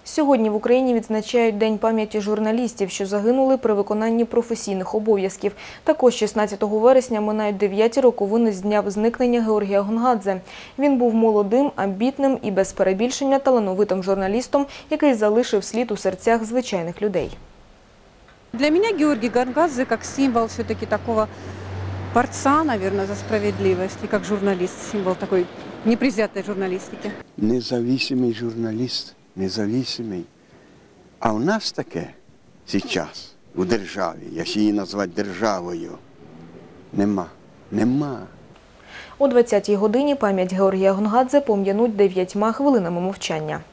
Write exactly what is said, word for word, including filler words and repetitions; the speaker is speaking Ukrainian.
Сьогодні в Україні відзначають День пам'яті журналістів, що загинули при виконанні професійних обов'язків. Також шістнадцятого вересня минають дев'яті роковини з дня зникнення Георгія Гонгадзе. Він був молодим, амбітним і, без перебільшення, талановитим журналістом, який залишив слід у серцях звичайних людей. Для меня Георгий Гонгадзе как символ все-таки такого борца, наверное, за справедливость, и как журналист, символ такой непредвзятой журналистики. Независимый журналіст, независимый. А у нас таке зараз у державі, якщо її назвати державою, нема, нема. О двадцятій годині пам'ять Георгія Гонгадзе пом'януть дев'ятьма хвилинами мовчання.